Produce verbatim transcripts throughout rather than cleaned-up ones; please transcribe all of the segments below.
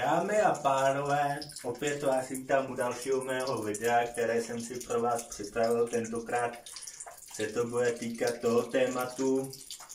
Dámy a pánové, opět vás vítám u dalšího mého videa, které jsem si pro vás připravil. Tentokrát se to bude týkat toho tématu,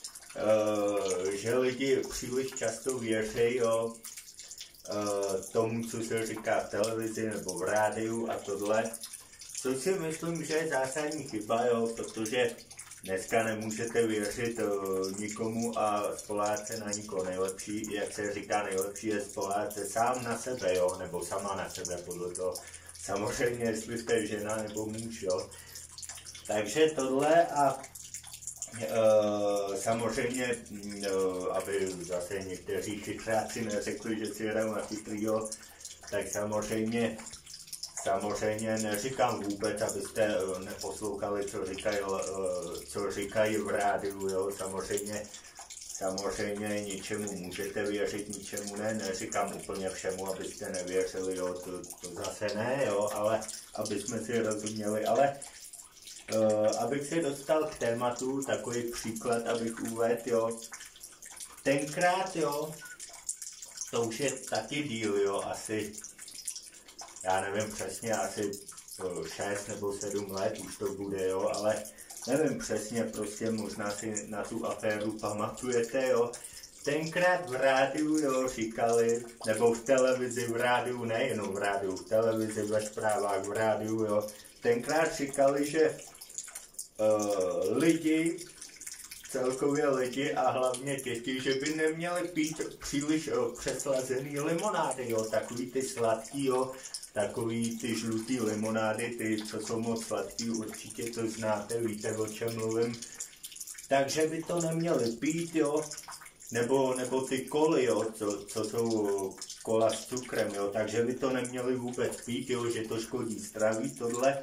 že lidi příliš často věří jo, tomu, co se říká v televizi nebo v rádiu a tohle. Což si myslím, že je zásadní chyba, jo, protože dneska nemůžete věřit uh, nikomu a spoléhat se na nikoho. Nejlepší, jak se říká, nejlepší je spoléhat se sám na sebe, jo, nebo sama na sebe, podle toho. Samozřejmě, jestli jste žena nebo muž, jo. Takže tohle a uh, samozřejmě, uh, aby zase někteří chytráci neřekli, že si jdou na chytrýho, tak samozřejmě Samozřejmě neříkám vůbec, abyste neposlouchali, co říkají, co říkají v rádiu, jo. Samozřejmě, samozřejmě ničemu můžete věřit, ničemu ne, neříkám úplně všemu, abyste nevěřili, jo, to, to zase ne, jo, ale aby jsme si rozuměli, ale uh, abych se dostal k tématu, takový příklad, abych uvedl, jo, tenkrát, jo, to už je taky díl, jo, asi já nevím přesně, asi šest nebo sedm let už to bude, jo, ale nevím přesně, prostě možná si na tu aféru pamatujete, jo. Tenkrát v rádiu, jo, říkali, nebo v televizi, v rádiu, nejenom v rádiu, v televizi, ve zprávách, v rádiu, jo, tenkrát říkali, že uh, lidi, celkově lidi a hlavně děti, že by neměli pít příliš jo, přeslazený limonády, jo, takový ty sladký, jo, takový ty žlutý limonády, ty, co jsou moc sladký, určitě to znáte, víte, o čem mluvím. Takže by to neměli pít, jo, nebo, nebo ty koly, jo, co, co jsou kola s cukrem, jo, takže by to neměli vůbec pít, jo, že to škodí zdraví, tohle.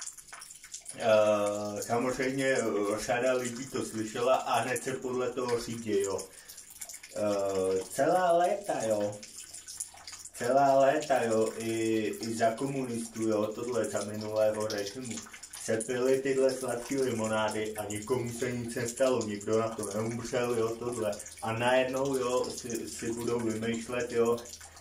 Uh, samozřejmě řada lidí to slyšela a hned se podle toho řídí, jo. Uh, celá léta, jo. Celá léta, jo, i, i za komunistů, jo, tohle za minulého režimu, se pily tyhle sladké limonády a nikomu se nic nestalo, nikdo na to neumřel, jo, tohle. A najednou, jo, si, si budou vymýšlet, jo,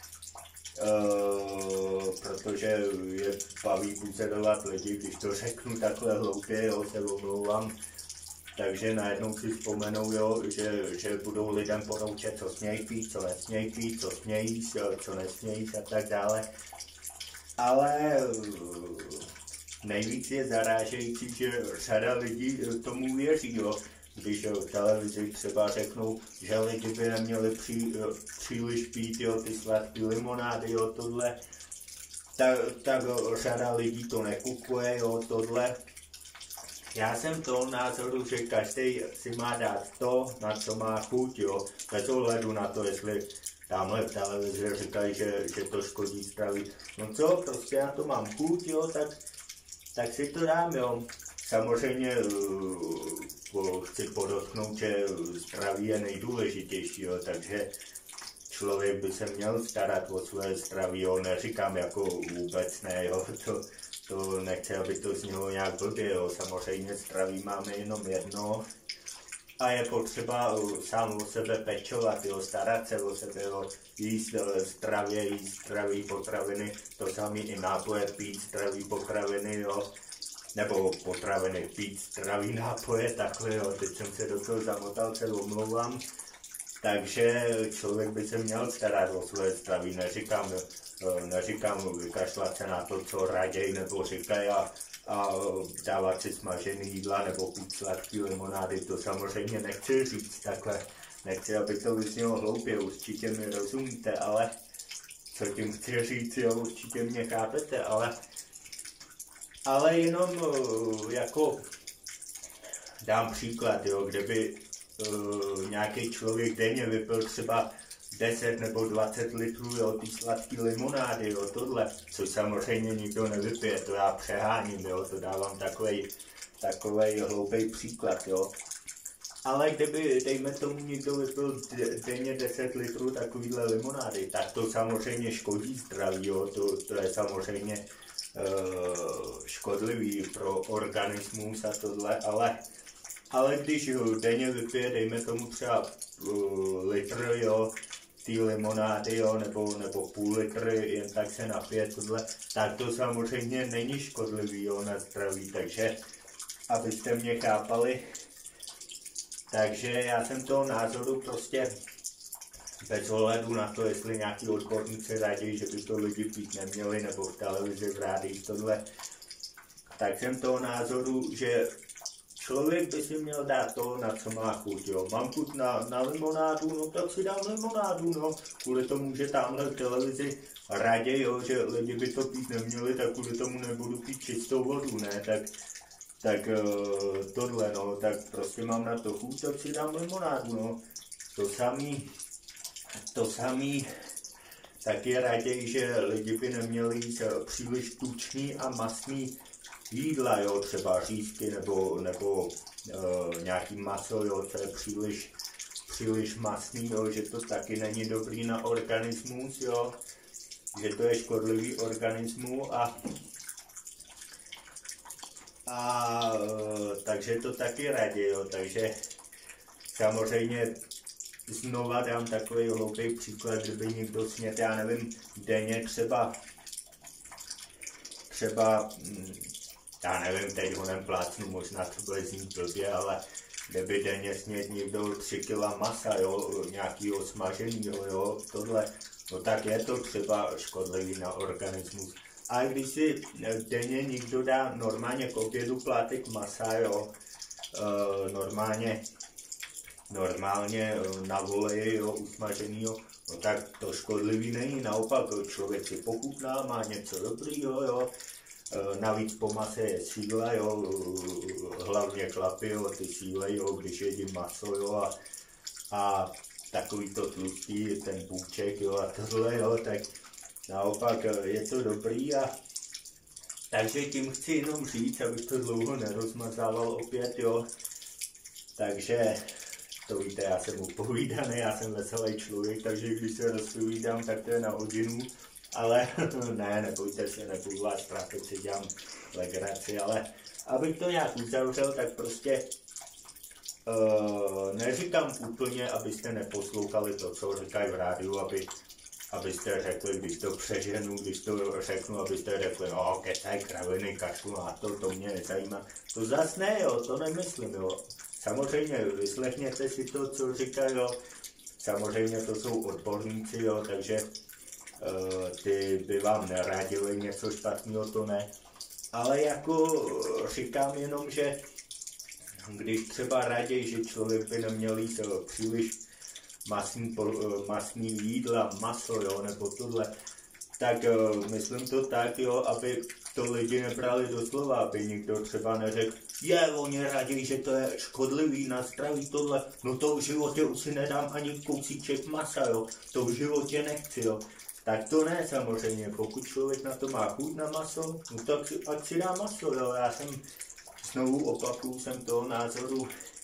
uh, protože je baví buzerovat lidi, když to řeknu takhle hloupě, jo, se omlouvám. Takže najednou si vzpomenou, jo, že, že budou lidem poroučet, co smějí pít, co nesmějí pít, co smějí, co nesmějí a tak dále. Ale nejvíc je zarážející, že řada lidí tomu věří, jo. Když v televizi třeba řeknou, že lidi by neměli pří, příliš pít, jo, ty sladké limonády, jo, tohle, tak, tak řada lidí to nekupuje, jo, tohle. Já jsem toho názoru, že každý si má dát to, na co má chuť, jo, bez ohledu na to, jestli tamhle v televizi říkají, že, že to škodí zdraví. No co, prostě já to mám chuť, jo, tak, tak si to dám, jo. Samozřejmě uh, chci podotknout, že zdraví je nejdůležitější, jo, takže člověk by se měl starat o své zdraví, jo, neříkám jako vůbec ne, jo, to, To nechci, aby to znělo nějak blbě, jo. Samozřejmě zdraví máme jenom jedno a je potřeba sám o sebe pečovat, jo. Starat se o sebe, jo. Jíst zdravě, jíst zdraví potraviny, to samé i nápoje, pít zdraví potraviny, jo. Nebo potraviny, pít zdraví nápoje, takhle, jo. Teď jsem se do toho zamotal, se omlouvám. Takže člověk by se měl starat o své zdraví, neříkám, neříkám vykašlat se na to, co raději nebo říkají a, a dávat si smažený jídla nebo pít sladký limonády, to samozřejmě nechci říct takhle, nechci, aby to vyznělo hloupě, určitě mi rozumíte, ale co tím chci říct, jo, určitě mě chápete, ale, ale jenom jako dám příklad, jo, kde by Uh, nějaký člověk denně vypil třeba deset nebo dvacet litrů, jo, ty sladký limonády, jo, tohle, co samozřejmě nikdo nevypije, to já přeháním, jo, to dávám takovej, takovej hloupej příklad, jo. Ale kdyby, dejme tomu, někdo vypil denně deset litrů takovýhle limonády, tak to samozřejmě škodí zdraví, jo, to, to je samozřejmě uh, škodlivý pro organismus a tohle, ale Ale když jo, denně vypije, dejme tomu třeba uh, litr, jo, té limonády, jo, nebo, nebo půl litry, jen tak se napije tohle, tak to samozřejmě není škodlivý, jo, na zdraví, takže abyste mě chápali, takže já jsem toho názoru prostě bez ohledu na to, jestli nějaký odborníci radí, že by to lidi pít neměli, nebo v televizi, v rádiích tohle, tak jsem toho názoru, že člověk by si měl dát to, na co má chuť, jo. Mám chuť na, na limonádu, no tak si dám limonádu, no. Kvůli tomu, že tamhle v televizi radě, jo, že lidi by to pít neměli, tak kvůli tomu nebudu pít čistou vodu, ne, tak, tak uh, tohle, no, tak prostě mám na to chuť, tak si dám limonádu, no. To samý, to samý, taky raději, že lidi by neměli jíst příliš tučný a masný jídla, jo, třeba řízky nebo, nebo e, nějaký maso, jo, to je příliš, příliš masný, jo, že to taky není dobrý na organismus, jo, že to je škodlivý organismu a, a e, takže to taky radí, jo, takže samozřejmě znova dám takový hloupý příklad, kdyby někdo snět, já nevím, denně třeba, třeba, já nevím, teď ho neplácnu, možná to bude znít blbě, ale kdyby denně snět někdo tři kila masa, jo, nějakýho smaženýho, jo, tohle, no tak je to třeba škodlivý na organismus. A když si denně někdo dá normálně k obědu plátek masa, jo, e, normálně, normálně na voleji, jo, usmaženýho, no tak to škodlivý není, naopak člověk si pochutná, má něco dobrýho, jo, navíc po mase je síla, jo, hlavně chlapi, jo, ty síle, jo, když jedí maso, jo, a, a takový to tlustý, ten bůček, jo, a tohle, jo, tak naopak je to dobrý a takže tím chci jenom říct, abych to dlouho nerozmazával opět, jo, takže to víte, já jsem upovídaný, já jsem veselý člověk, takže když se rozpovídám, tak to je na hodinu, ale ne, nebojte se, nebudu vás trápit, si dělám legraci, ale abych to nějak uzavřel, tak prostě uh, neříkám úplně, abyste neposlouchali to, co říkají v rádiu, aby, abyste řekli, když to přeženu, když to řeknu, abyste řekli, no, kecaj, kraviny, kašlu na to, to mě nezajímá. To zas ne, jo, to nemyslím, jo. Samozřejmě vyslechněte si to, co říkají, jo. Samozřejmě to jsou odborníci, jo, takže uh, ty by vám neradili něco špatného, to ne. Ale jako říkám jenom, že když třeba raději, že člověk by neměl jíst příliš masný, masný jídla, maso, jo, nebo tohle, tak uh, myslím to tak, jo, aby to lidi nebrali doslova, aby nikdo třeba neřekl, je, oni raději, že to je škodlivý na zdraví tohle, no to v životě už si nedám ani kousíček masa, jo, to v životě nechci, jo. Tak to ne samozřejmě, pokud člověk na to má chuť na maso, no tak si, ať si dá maso, jo, já jsem, znovu opakuju, jsem toho názoru,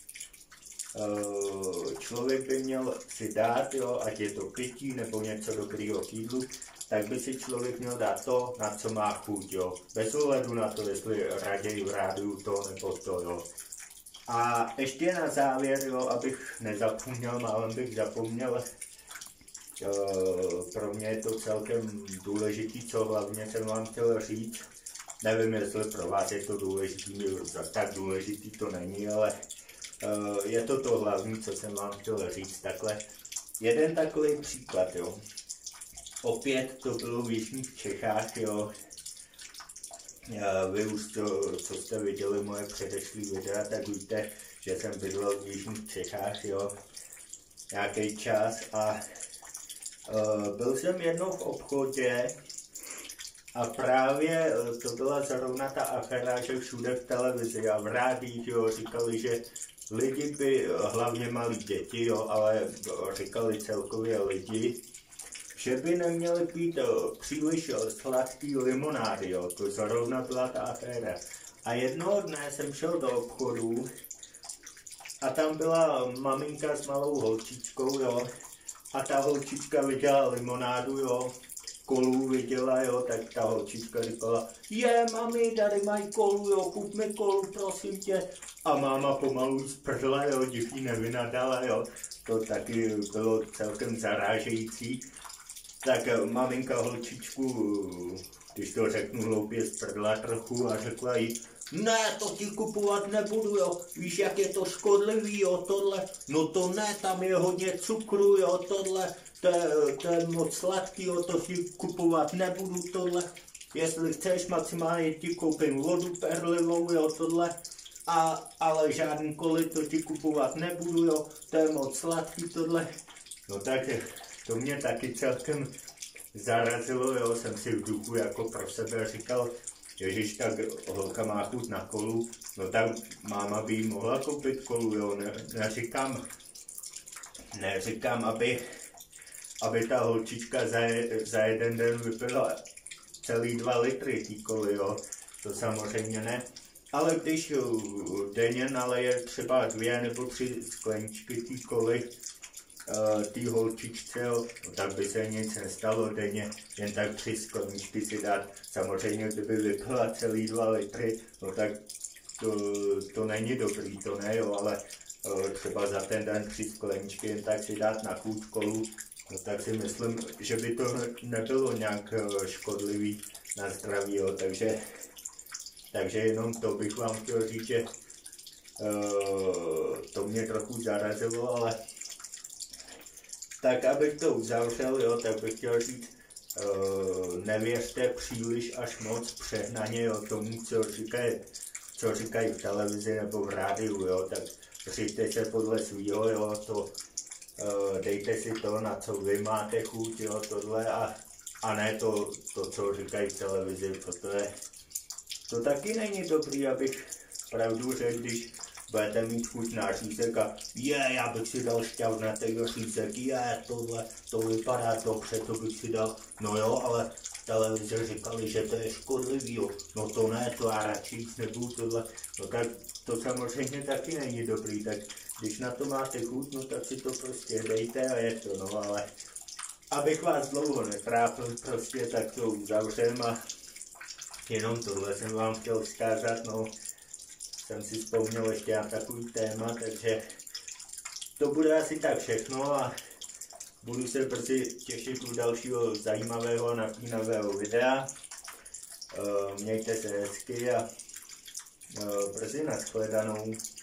uh, člověk by měl si dát, jo, ať je to pití nebo něco dobrýho k jídlu, tak by si člověk měl dát to, na co má chuť, jo. Bez ohledu na to, jestli raději v rádiu to nebo to, jo. A ještě na závěr, jo, abych nezapomněl, málem bych zapomněl, uh, pro mě je to celkem důležitý, co hlavně jsem vám chtěl říct. Nevím, jestli pro vás je to důležitý, tak důležitý to není, ale uh, je to to hlavní, co jsem vám chtěl říct. Takhle jeden takový příklad, jo. Opět to bylo v jižních Čechách, jo. Vy už to, co jste viděli moje předešlý videa, tak víte, že jsem bydlel v jižních Čechách, jo. Nějaký čas a uh, byl jsem jednou v obchodě a právě to byla zrovna ta aféra, že všude v televizi a v rádiích, jo, říkali, že lidi by, hlavně malí děti, jo, ale říkali celkově lidi, že by neměli pít příliš sladký limonády, jo, to zrovna byla ta aféra. A jednoho dne jsem šel do obchodu a tam byla maminka s malou holčičkou, jo, a ta holčička viděla limonádu, jo, kolu viděla, jo, tak ta holčička říkala, je, mami, tady mají kolu, jo, kup mi kolu, prosím tě. A máma pomalu sprdla, jo, děti nevynadala, jo. To taky bylo celkem zarážející. Tak maminka holčičku, když to řeknu hloupě, sprdla trochu a řekla jí, ne, to ti kupovat nebudu, jo, víš, jak je to škodlivý, jo, tohle, no to ne, tam je hodně cukru, jo, tohle, to je, to je moc sladký, jo, to ti kupovat nebudu, tohle, jestli chceš, maximálně ti koupím vodu perlivou, jo, tohle, a, ale žádný koly to ti kupovat nebudu, jo, to je moc sladký, tohle, no tak to mě taky celkem zarazilo, jo, jsem si v duchu jako pro sebe říkal, ježiš, tak holka má chuť na kolu, no tak máma by jí mohla koupit kolu, jo, ne, neříkám, neříkám, aby, aby ta holčička za, za jeden den vypila celý dva litry tý koly, jo, to samozřejmě ne, ale když denně naleje třeba dvě nebo tři skleničky tý koly, tý holčičce, jo, no tak by se nic nestalo denně, jen tak tři skleničky si dát. Samozřejmě, kdyby vypila celý dva litry, no tak to, to není dobrý, to ne, jo, ale třeba za ten den tři skleničky jen tak si dát na chuť kolu, no tak si myslím, že by to nebylo nějak škodlivý na zdraví, jo, takže, takže jenom to bych vám chtěl říct, že uh, to mě trochu zarazilo, ale tak abych to uzavřel, jo, tak bych chtěl říct, uh, nevěřte příliš až moc přehnaně, jo, tomu, co říkají, co říkají v televizi nebo v rádiu, jo, tak řiďte se podle svýho, jo, to, uh, dejte si to, na co vy máte chuť, jo, tohle, a, a ne to, to, co říkají v televizi, protože to taky není dobrý, abych pravdu řekl, když budete mít chuť na řízek a je, já bych si dal šťavnatý řízek, je, tohle, to vypadá dobře, to bych si dal, no jo, ale v televizi říkali, že to je škodlivý, jo, no to ne, to já radši jít nebudu, tohle, no tak to samozřejmě taky není dobrý, tak když na to máte chuť, no tak si to prostě dejte a je to, no, ale abych vás dlouho netrápil prostě, tak to uzavřem a jenom tohle jsem vám chtěl vzkázat, no. Jsem si vzpomněl ještě na takový téma, takže to bude asi tak všechno a budu se brzy těšit u dalšího zajímavého napínavého videa. Mějte se hezky a brzy nashledanou.